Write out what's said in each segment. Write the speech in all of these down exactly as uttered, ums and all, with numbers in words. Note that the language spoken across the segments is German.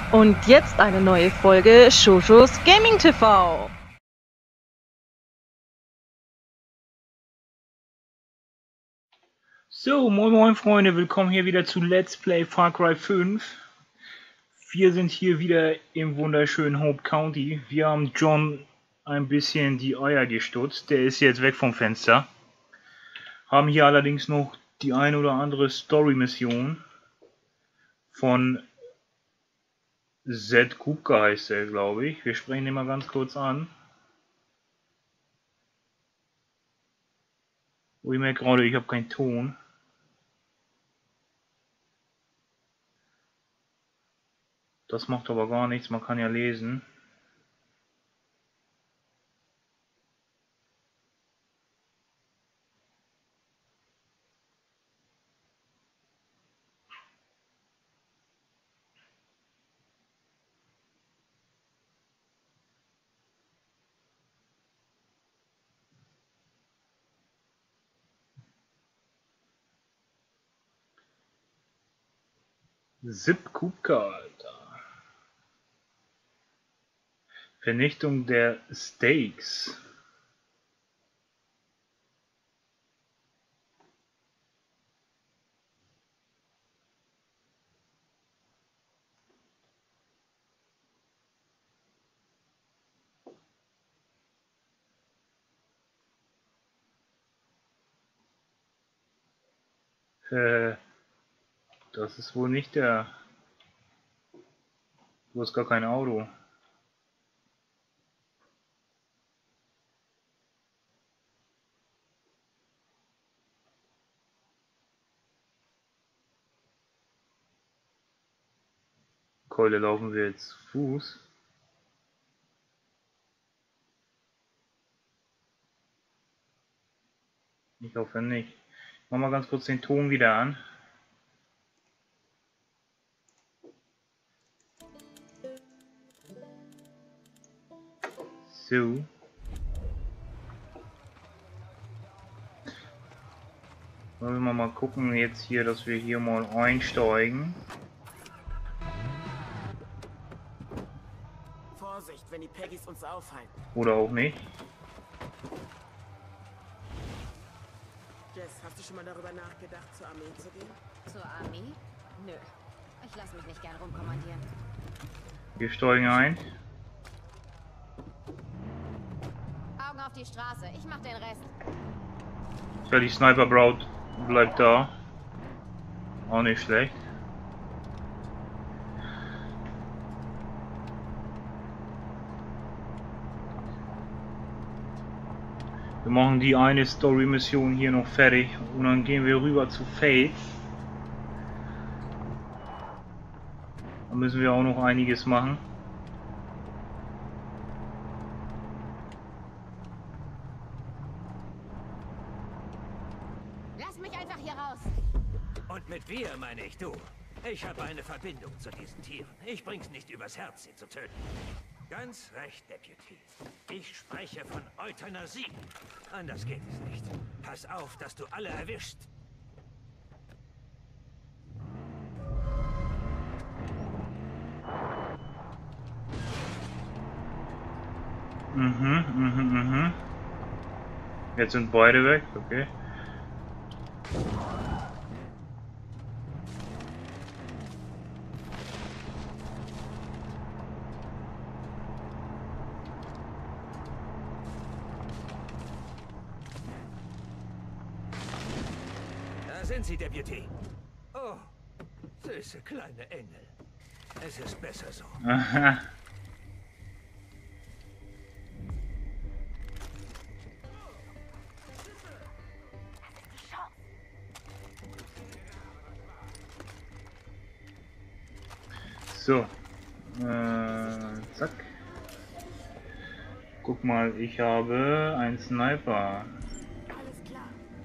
Und jetzt eine neue Folge Shojos Gaming T V. So, moin moin Freunde, willkommen hier wieder zu Let's Play Far Cry fünf. Wir sind hier wieder im wunderschönen Hope County. Wir haben John ein bisschen die Eier gestutzt, der ist jetzt weg vom Fenster. Haben hier allerdings noch die ein oder andere Story-Mission von Zed Kupka heißt er, glaube ich. Wir sprechen den mal ganz kurz an. Oh, ich merke gerade, ich habe keinen Ton. Das macht aber gar nichts, man kann ja lesen. Zip Kupka, Alter. Vernichtung der Steaks. Äh, das ist wohl nicht der... Du hast gar kein Auto. Keule laufen wir jetzt zu Fuß. Ich hoffe nicht. Mach mal ganz kurz den Ton wieder an. So. Wollen wir mal gucken jetzt hier, dass wir hier mal einsteigen. Vorsicht, wenn die Peggys uns aufhalten. Oder auch nicht. Jess, hast du schon mal darüber nachgedacht, zur Armee zu gehen? Zur Armee? Nö. Ich lasse mich nicht gern rumkommandieren. Wir steigen ein. Augen auf die Straße. Ich mach den Rest. Ja, die Sniper Braut bleibt da. Auch nicht schlecht. Wir machen die eine Story-Mission hier noch fertig und dann gehen wir rüber zu Faith. Da müssen wir auch noch einiges machen. Lass mich einfach hier raus. Und mit wir meine ich du. Ich habe eine Verbindung zu diesen Tieren. Ich bring's nicht übers Herz, sie zu töten. Ganz recht, Deputy. Ich spreche von Euthanasie. Anders geht es nicht. Pass auf, dass du alle erwischst. Mhm, mhm, mhm. Jetzt sind beide weg, okay. Da sind sie, Deputy. Oh, süße kleine Engel. Es ist besser so. Aha. So. Äh, zack. Guck mal, ich habe einen Sniper. Alles klar.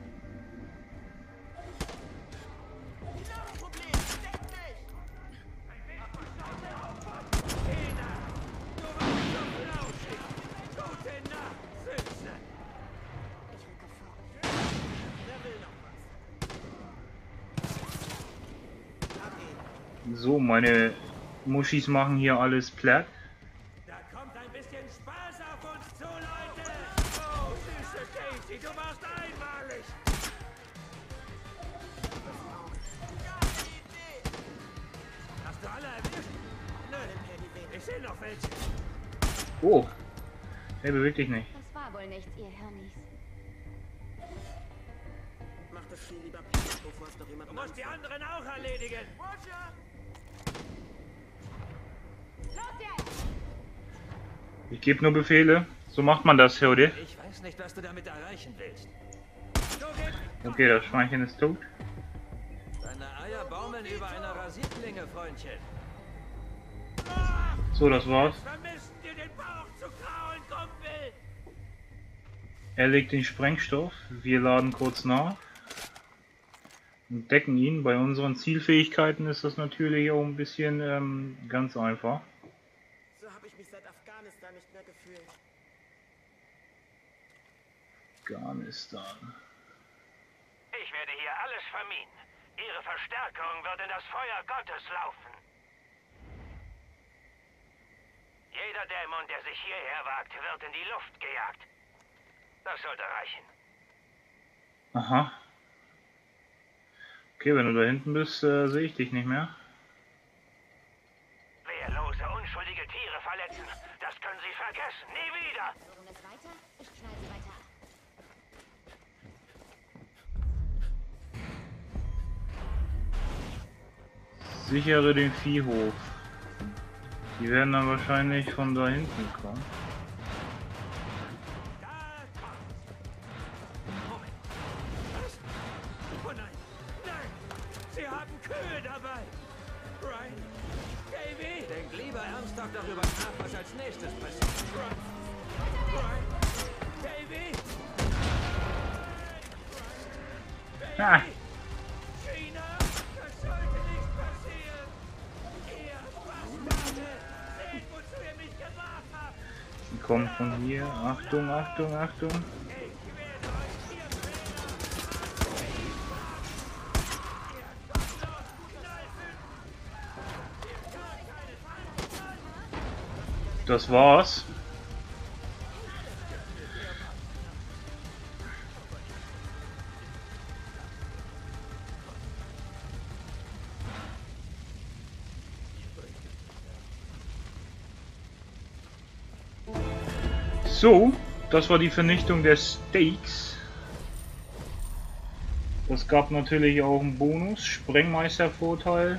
Gute Nacht, Süße. Ich rücke vor. Wer will noch was? Hab ihn. So, meine Muschis machen hier alles platt. Da kommt ein bisschen Spaß auf uns zu, Leute! Oh, süße Casey, du warst einmalig! Hast du alle erwischt? Nö, ich sehe noch welche. Oh. Hey, beweg dich nicht. Das war wohl nichts, ihr Hirnis. Mach das viel lieber, bevor es doch jemand Du musst die anderen auch erledigen. Los jetzt! Ich gebe nur Befehle. So macht man das, Herde. Ich weiß nicht, was du damit erreichen willst. So geht's. Okay, das Schweinchen ist tot. Deine Eier baumeln über einer Rasierklinge, Freundchen. So, das war's. Vermisst dir den Bauch zu kraulen, Kumpel! Er legt den Sprengstoff. Wir laden kurz nach. Und decken ihn. Bei unseren Zielfähigkeiten ist das natürlich auch ein bisschen ähm, ganz einfach. So habe ich mich seit Afghanistan nicht mehr gefühlt. Afghanistan. Ich werde hier alles vermieden. Ihre Verstärkung wird in das Feuer Gottes laufen. Jeder Dämon, der sich hierher wagt, wird in die Luft gejagt. Das sollte reichen. Aha. Okay, wenn du da hinten bist, äh, sehe ich dich nicht mehr. Wehrlose, unschuldige Tiere verletzen. Das können Sie vergessen. Nie wieder. Worum es weiter? Ich knall sie weiter ab. Sichere den Viehhof. Die werden dann wahrscheinlich von da hinten kommen. Da kommt's. Moment. Was? Oh nein. Nein. Sie haben Kühe dabei. Ryan. Davy. Denk lieber ernsthaft darüber nach, was als nächstes passiert. Ryan. Ryan. Davy. Ah. China. Das sollte nicht passieren. Ihr Bastarde. Seht, wozu ihr mich gebracht habt. Die kommen von hier. Achtung, Achtung, Achtung. Ich werde euch hier bringen. Ihr gottlos Kneifen. Ihr könnt keine Feinde sein. Das war's. So, das war die Vernichtung der Steaks. Das gab natürlich auch einen Bonus, Sprengmeistervorteil.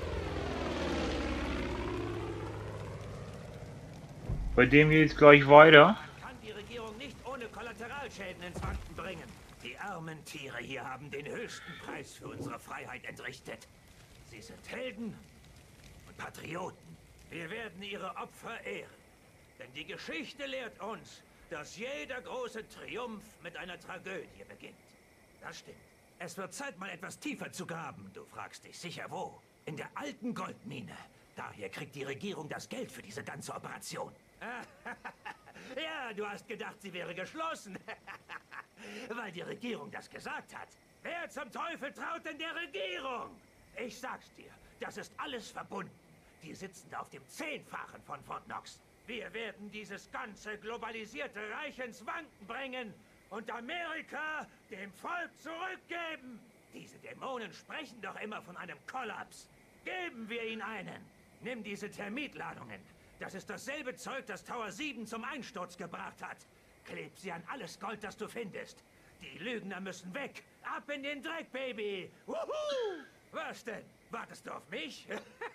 Bei dem geht's gleich weiter. Kann die Regierung nicht ohne Kollateralschäden ins Wanken bringen. Die armen Tiere hier haben den höchsten Preis für unsere Freiheit entrichtet. Sie sind Helden und Patrioten. Wir werden ihre Opfer ehren. Denn die Geschichte lehrt uns, dass jeder große Triumph mit einer Tragödie beginnt. Das stimmt. Es wird Zeit, mal etwas tiefer zu graben. Du fragst dich sicher wo. In der alten Goldmine. Daher kriegt die Regierung das Geld für diese ganze Operation. Ja, du hast gedacht, sie wäre geschlossen. Weil die Regierung das gesagt hat. Wer zum Teufel traut denn der Regierung? Ich sag's dir, das ist alles verbunden. Die sitzen da auf dem Zehnfachen von Fort Knox. Wir werden dieses ganze globalisierte Reich ins Wanken bringen und Amerika dem Volk zurückgeben. Diese Dämonen sprechen doch immer von einem Kollaps. Geben wir ihnen einen. Nimm diese Termitladungen. Das ist dasselbe Zeug, das Tower sieben zum Einsturz gebracht hat. Kleb sie an alles Gold, das du findest. Die Lügner müssen weg. Ab in den Dreck, Baby. Wuhu! Was denn? Wartest du auf mich?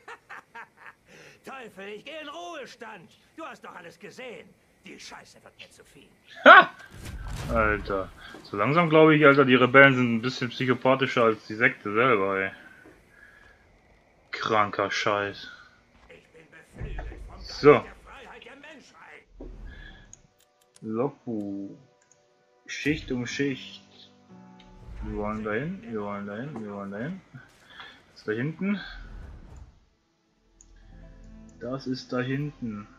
Teufel, ich gehe in Ruhestand. Du hast doch alles gesehen. Die Scheiße wird mir zu viel. Ha! Alter. So langsam glaube ich, Alter, die Rebellen sind ein bisschen psychopathischer als die Sekte selber, ey. Kranker Scheiß. Ich bin beflügelt vom Geist So. der Freiheit der Menschheit. Lopu. Schicht um Schicht. Wir wollen dahin, wir wollen dahin, wir wollen dahin. Das ist da hinten. Das ist da hinten.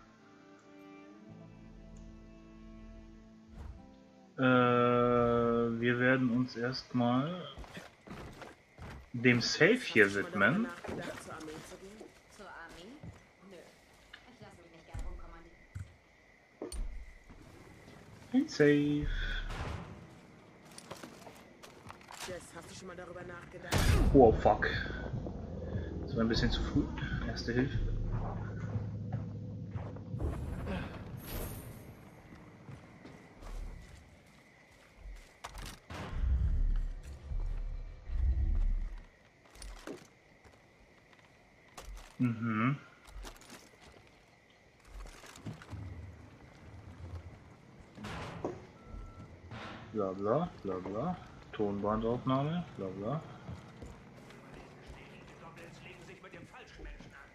Äh, wir werden uns erstmal dem Safe hier widmen. Nachgedacht, zur Armee zu gehen? Zur Armee? Bin safe. Jess, hast du schon mal darüber nachgedacht? Oh fuck. Das war ein bisschen zu früh. Erste Hilfe. Mhm. Bla bla bla bla. Tonbandaufnahme, bla bla. Doppels legen sich mit dem falschen Menschen an.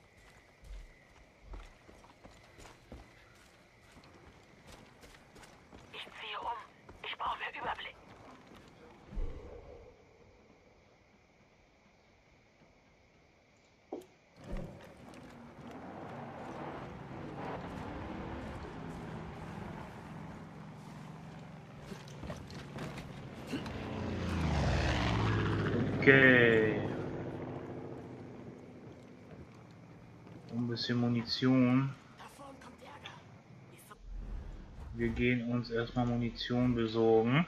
Ich ziehe um. Ich brauche mehr Überblick. Okay. Ein bisschen Munition. Da vorne kommt Ärger. Ich so Wir gehen uns erstmal Munition besorgen.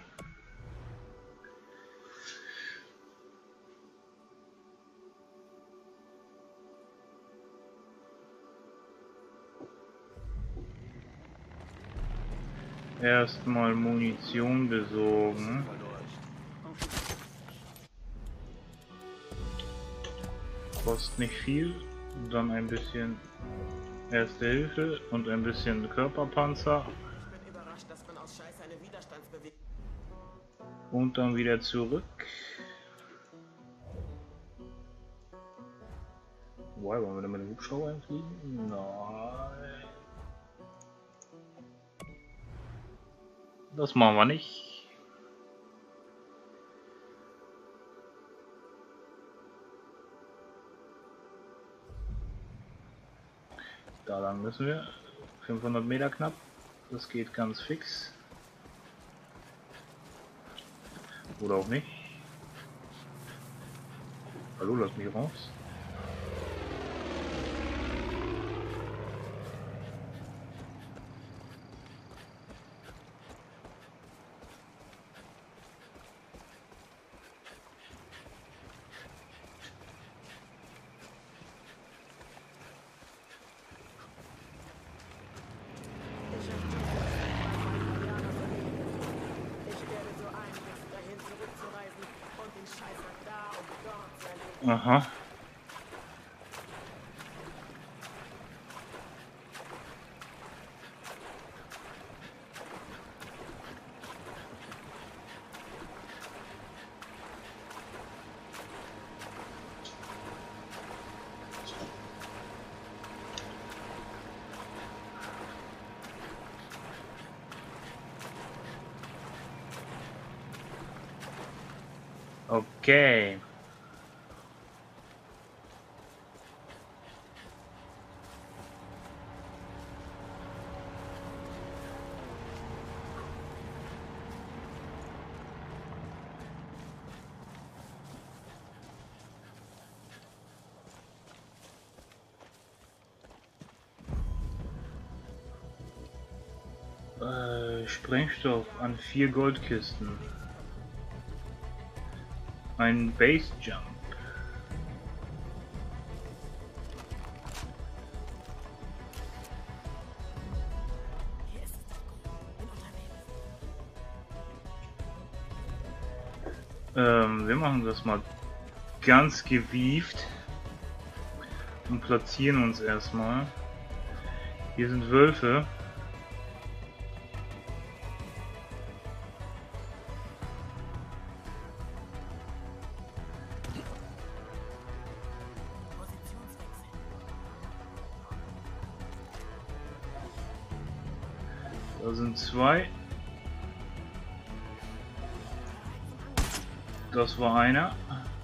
Erstmal Munition besorgen. Kostet nicht viel. Dann ein bisschen Erste Hilfe und ein bisschen Körperpanzer. Ich bin überrascht, dass man aus Scheiße eine Widerstandsbewegung... Und dann wieder zurück. Wobei, wollen wir da mit dem Hubschrauber einfliegen? Nein. Das machen wir nicht. Da lang müssen wir. fünfhundert Meter knapp. Das geht ganz fix. Oder auch nicht. Hallo, lass mich raus. Ich hab die Indianer verlegt. Ich werde so einrichten, dahin zurückzureisen und den Scheißer da und dort zu erledigen. Aha. Okay. Äh, Sprengstoff an vier Goldkisten. Ein Base Jump. hier ist es doch gut. Bin unterwegs. Ähm, wir machen das mal ganz gewieft und platzieren uns erstmal. Hier sind Wölfe. Positionswechsel. Da sind zwei. Das war einer.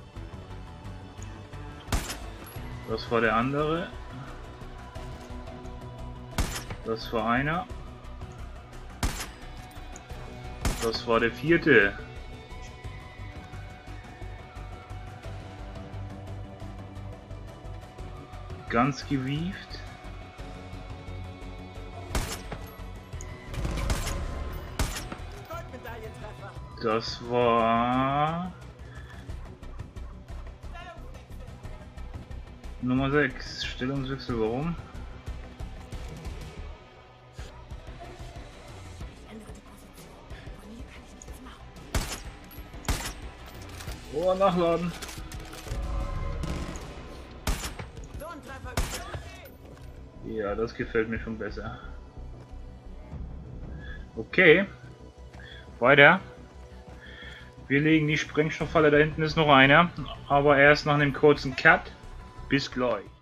Das war der andere. Das war einer. Das war der vierte. Ganz gewieft. Das war Nummer sechs. Stellungswechsel, warum? Ändere die Position. Von hier kann ich nichts machen. Oh, nachladen. So ein Treffer. Ja, das gefällt mir schon besser. Okay. Weiter. Wir legen die Sprengstofffalle, da hinten ist noch einer. Aber erst nach einem kurzen Cut. Bis gleich.